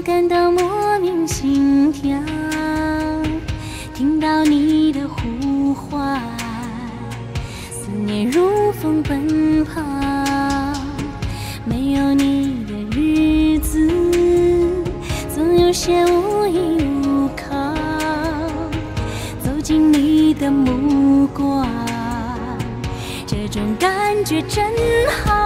感到莫名心跳，听到你的呼唤，思念如风奔跑。没有你的日子，总有些无依无靠。走进你的目光，这种感觉真好。